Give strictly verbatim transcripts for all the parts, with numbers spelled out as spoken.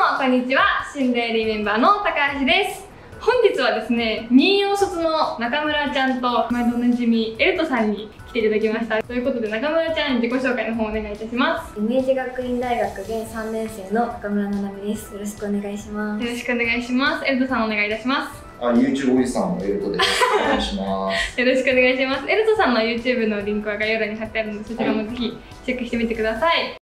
もこんにちは、新デイリーメンバーの高橋です。本日はですね、にじゅうよん卒の中村ちゃんと毎度おなじみエルトさんに来ていただきました。ということで中村ちゃん、自己紹介の方お願いいたします。 明治学院大学現さんねん生の中村ななみです。よろしくお願いします。 よろしくお願いします。エルトさんお願いいたします。 あ、YouTube おじさんのエルトです。お願いします。 よろしくお願いします。エルトさんの YouTube のリンクは概要欄に貼ってあるので、そちらもぜひチェックしてみてください。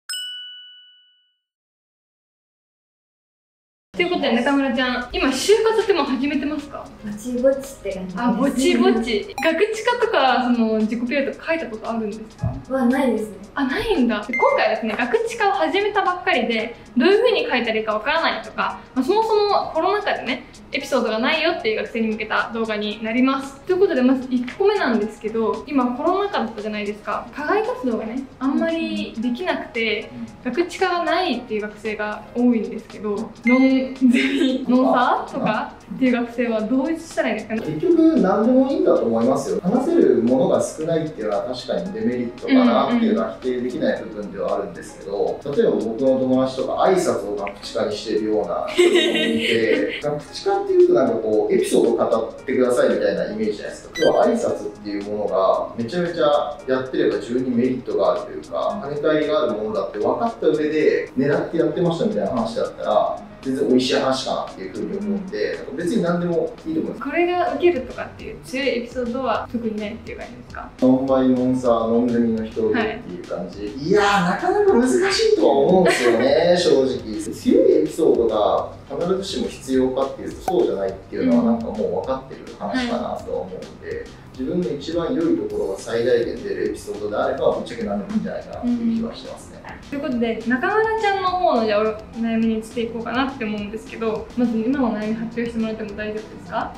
ということで中村ちゃん、今就活ってもう始めてますか？ ぼちぼちって感じです。 あ、ぼちぼち。ガクチカとかその自己 ピーアール とか書いたことあるんですか？ はないですね。 あ、ないんだ。で今回はですね、ガクチカを始めたばっかりでどういう風に書いたらいいかわからないとか、まあ、そもそもコロナ禍でねエピソードがないよっていう学生に向けた動画になります。ということでまずいっこめなんですけど、今コロナ禍だったじゃないですか。課外活動がねあんまりできなくて、ガクチカがないっていう学生が多いんですけど、ノンゼミノンサーとかっていう学生はどうしたらいいんですかね。 結局何でもいいんだと思いますよ。話せるものが少ないっていうのは確かにデメリットかなっていうのは否定できない部分ではあるんですけど、例えば僕の友達とか挨拶をガクチカにしてるような人もいてガクチカっていうとなんかこうエピソード語ってくださいみたいなイメージじゃないですか。要は挨拶っていうものがめちゃめちゃやってれば自分にメリットがあるというか、跳ね返りがあるものだって分かった上で狙ってやってましたみたいな話だったら全然美味しい話かなっていうふうに思って、別に何でもいいと思います。 これが受けるとかっていう強いエピソードは特にないっていう感じですか？ ノンバイノンサーノンゼミの人っていう感じ、はい、いやーなかなか難しいとは思うんですよね正直。強いエピソードが必ずしも必要かっていうとそうじゃないっていうのはなんかもう分かってる話かなとは思うので、はい、自分の一番良いところが最大限出るエピソードであればぶっちゃけ何でもいいんじゃないかなっていう気はしてますね。 ということで中村ちゃんの方のじゃあお悩みにしていこうかなって思うんですけど、まず今の悩み発表してもらっても大丈夫ですか？ はい、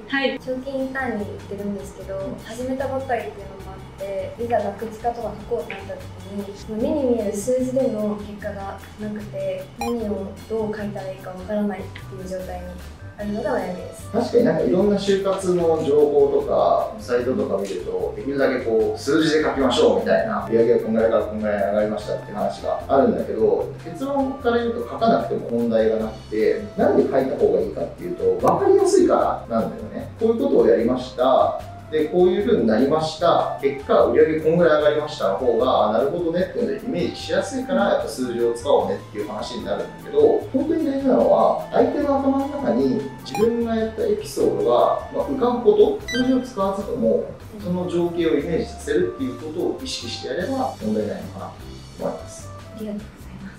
はい、長期インターンに行ってるんですけど、始めたばっかりっていうのもあって、いざガクチカとか書こうってなった時に目に見える数字での結果がなくて、何をどう書いたらいいかわからないっていう状態にあるのが悩みです。 確かになんかいろんな就活の情報とかサイトとか見ると、できるだけこう数字で書きましょうみたいな、売上がこんぐらいからこんぐらい上がりましたっていう話があるんだけど、結論から言うと書かなくても問題がなくて、なんで書いた方がいいかっていうと分かりやすいからなんだよね。こういうことをやりました、でこういう風になりました、結果売上こんぐらい上がりましたの方が、あなるほどねっていうのでイメージしやすいから、やっぱ数字を使おうねっていう話になるんだけど、本当に大事なのは相手の頭の中に自分がやったエピソードが、まあ、浮かぶこと、数字を使わずともその情景をイメージさせるっていうことを意識してやれば問題ないのかなと思います。 ありがとうございます。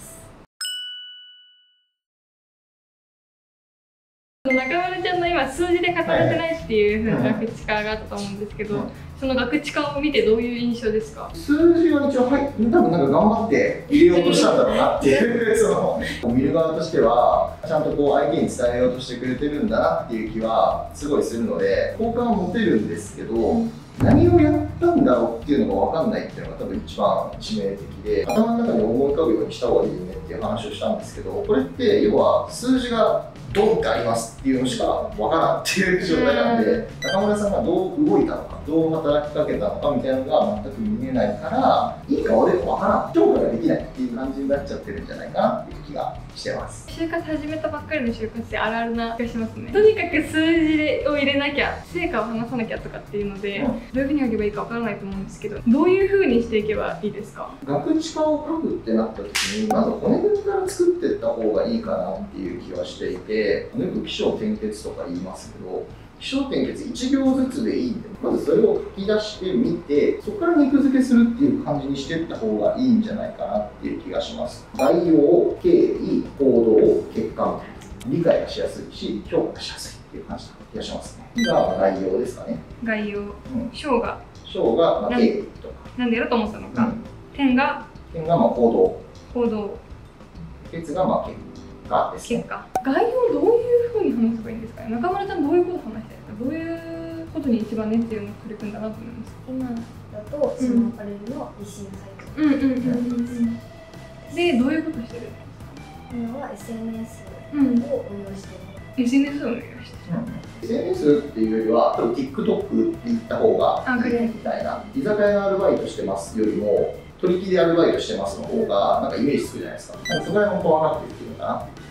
中村ちゃんの今数字で書かれてないっていう風なガクチカがあったと思うんですけど、そのガクチカを見てどういう印象ですか？ 数字は一応、はい、多分なんか頑張って入れようとしたんだろうなっていうその見る側としてはちゃんとこう相手に伝えようとしてくれてるんだなっていう気はすごいするので好感を持てるんですけど、何をやったんだろうっていうのが分かんないっていうのが多分一番致命的で、頭の中に思い浮かぶようにした方がいいよねっていう話をしたんですけど、これって要は数字がドンってありますっていうのしか分からんっていう状態なんで、中村さんがどう動いたのか、どう働きかけたのかみたいなのが全く見えないから、いい顔で分からん、評価ができないっていう感じになっちゃってるんじゃないかなっていう気がしてます。 就活始めたばっかりの就活ってあるあるな気がしますね。とにかく数字を入れなきゃ、成果を話さなきゃとかっていうので、うん、どういうふうに書けばいいか分からないと思うんですけど、どういうふうにしていけばいいですか？ ガクチカを書くってなった時にまず骨組みから作っていった方がいいかなっていう気はしていて、よく起承転結とか言いますけど、起承転結いち行ずつでいいんで、まずそれを書き出してみて、そこから肉付けするっていう感じにしていった方がいいんじゃないかなっていう気がします。概要、経緯、行動、結果みたいな理解がしやすいし評価がしやすいっていう感じな気がしますね。が概要ですかね。 概要、章が章がまあ経緯とかなんでやろうと思ったのか、うん、点が点がまあ行動、 行動、 結がまあ結果ですね。 結果、概要どういうふうに話せばいいんですかね。中村ちゃんどういうこと話したいですか？どういうことに一番熱意を取り組んだなと思います。 今だとそのアパレルの イーシー のサイト、 うんうんうんうん、でどういうことしてるんですか？ 今は エスエヌエス を運用している。 エスエヌエス を運用してる、 エスエヌエス っていうよりは多分 TikTok って言った方がいいみたいな、居酒屋のアルバイトしてますよりも取り木でアルバイトしてますの方がなんかイメージつくじゃないですか。そこら辺本当分かってるっていうのかなっていう感じですね。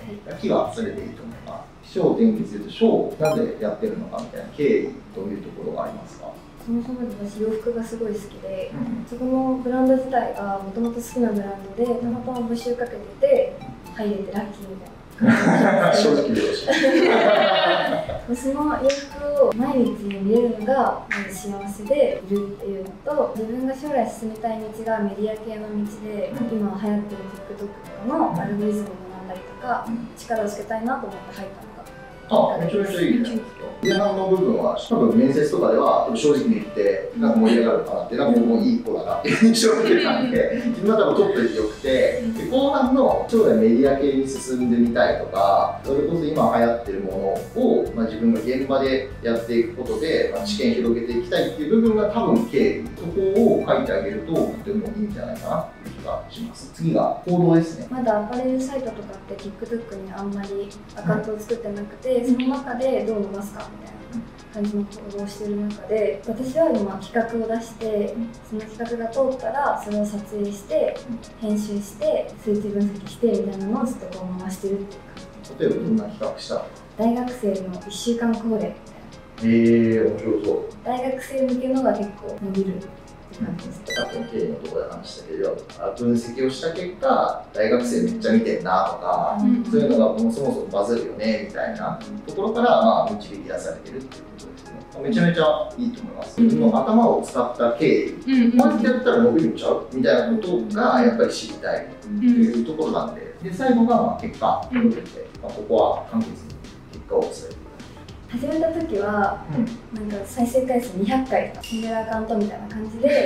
木はそれでいいと思います。気象転結でいうと、ショーなぜやってるのかみたいな経緯というところがありますか？ そもそも私洋服がすごい好きで、うん、そこのブランド自体がもともと好きなブランドで、たまたま募集かけてて入れてラッキーみたいな。 正直でよろしい。 その洋服を毎日見れるのがまず幸せでいるっていうのと、自分が将来進みたい道がメディア系の道で、今流行ってる TikTok とかのアルゴリズムを学んだりとか、力をつけたいなと思って入ったのが。 あ、めちゃめちゃいいね。前半の部分は多分面接とかでは正直に言ってなんか盛り上がるかなって、なんか僕もいい子だなっていう印象を受けたんで、自分は多分取っといてよくて、で後半の将来メディア系に進んでみたいとか、それこそ今流行ってるものを、まあ、自分が現場でやっていくことで、まあ、知見広げていきたいっていう部分が多分経緯、そこを書いてあげるととてもいいんじゃないかなっていう気がします。次が行動ですね。 まだアパレルサイトとかって TikTok にあんまりアカウントを作ってなくて、その中でどう伸ばすかみたいな感じの行動をしている中で、私は今企画を出して、その企画が通ったらそれを撮影して編集して数値分析してみたいなのをずっとこう回してるっていう感じ。例えばどんな企画したの？ 大学生のいっしゅうかんコーデみたいな。 えー、面白そう。 大学生向けのが結構伸びるって感じです。 さっきの経緯のところで話したけど、分析をした結果、大学生めっちゃ見てるなとか、うん、そういうのがもうそもそもバズるよねみたいなところから、まあ、導き出されてるっていうことですね。めちゃめちゃいいと思います。自分の頭を使った経緯、こうやってやったら伸びるんちゃうみたいなことがやっぱり知りたいというところなんで、で最後がまあ結果を出て、まあ、ここは簡潔に結果を伝えて始めた時は、うん、なんか再生回数にひゃっかいとか死んでるアカウントみたいな感じで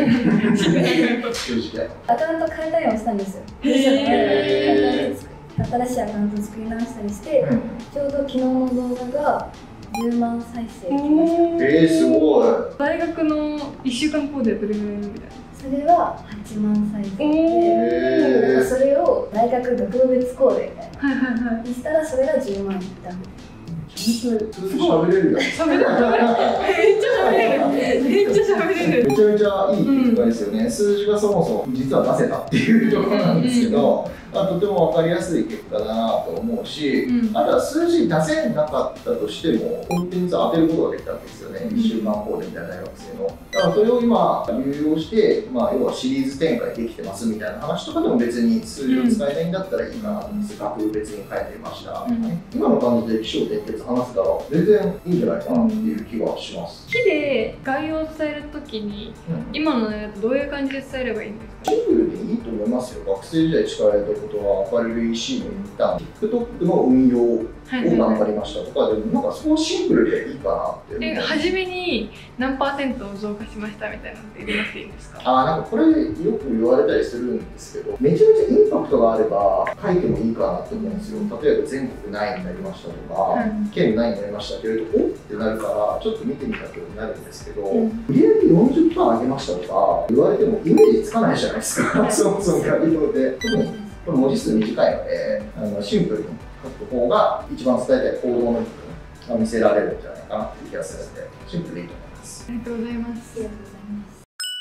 アカウント変えたりもしたんですよ。新しいアカウントを作り直したりして、うん、ちょうど昨日の動画がじゅうまん再生きました。 えー、すごい。 大学のいっしゅうかんコーデどれぐらいみたいな？ それははちまん再生で、それを大学学部別コーデみたいな、はいはいはい、にしたらそれがじゅうまんいったんで。 喋れるやん。 喋れる。めっちゃ喋れる。めっちゃ喋れる。 めちゃめちゃいい結果ですよね。うん、数字がそもそも実は出せたっていうところなんですけど、まあ、とても分かりやすい結果だなと思うし、うん、あとは数字出せなかったとしてもコンテンツ当てることができたわけですよね。いっしゅうかんコーデみたいな大学生の。だからそれを今流用して、まあ、要はシリーズ展開できてますみたいな話とかでも別に数字を使えないんだったらいいかなと思って、学部別に書いてました、うん、今の感じで気象転結話せたら全然いいんじゃないかなっていう気がします。 木で概要を伝えるときに、うん、今のやつどういう感じで伝えればいいんですか？ シンプルでいいと思いますよ。学生時代力入れたことはアパレル イーシー のインターン、TikTok の運用を頑張りましたとか、でもなんかそうシンプルでいいかなって。 え、初めに何パーセント増加しましたみたいなのって入れなくていいんですか？ あ、なんかこれよく言われたりするんですけど、めちゃめちゃインパクトがあれば書いてもいいかなって思うんですよ。例えば全国何位になりましたとか、うん、県何位になりましたって言うとおってなるからちょっと見てみたくなるんですけど、うん、売り上げ よんじゅっパーセント 上げましたとか言われてもイメージつかないじゃないですか。そもそも概要で。特にこれ文字数短いので、あのシンプルに書く方が一番伝えたい行動の部分が見せられるんじゃないかなっていう気がするので、シンプルでいいと思います。 ありがとうございます。 ありがとうございます。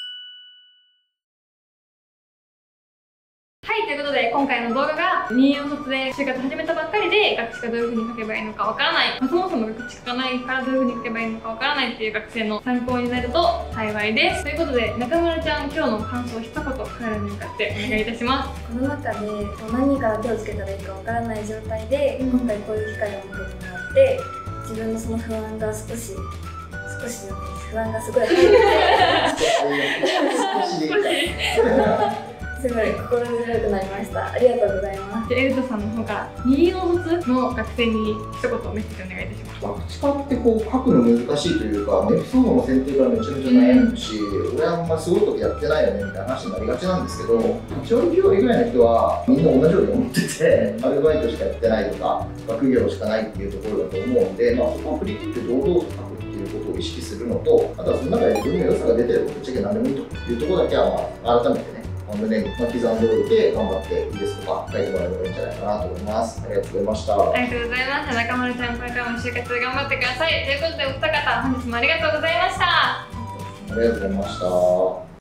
はい、ということで今回の動画がによん卒で就活始めたばっかりで学知科どういう風に書けばいいのかわからない、まあ、そもそも学知科がないからどういう風に書けばいいのかわからないっていう学生の参考になると幸いです。ということで中村ちゃん、今日の感想を一言彼らに向かってお願いいたします。 この中で何から手をつけたらいいかわからない状態で今回こういう機会を設けてもらって自分のその不安が少し少し不安がすごい入って少しすごい心強くなりました。ありがとうございます。 じゃあエルトさんの方からによん卒の学生に一言メッセージお願いいたします。 学知科ってこう書くの難しいというか、エピソードの選定からめちゃめちゃ悩むし、うん、俺はあんますごいことやってないよねみたいな話になりがちなんですけど、はち割きゅう割ぐらいの人はみんな同じように思ってて、アルバイトしかやってないとか学業しかないっていうところだと思うんで、まあ、そこを振り切って堂々と書くっていうことを意識するのと、あとはその中で自分の良さが出てることぶっちゃけ何でもいいというところだけは、まあ、改めてね胸に刻んでおいて頑張っていいですとか書いてもらえればいいんじゃないかなと思います。ありがとうございました。 ありがとうございました。中丸ちゃん、これからも就活頑張ってください。ということでお二方本日もありがとうございました。 ありがとうございました。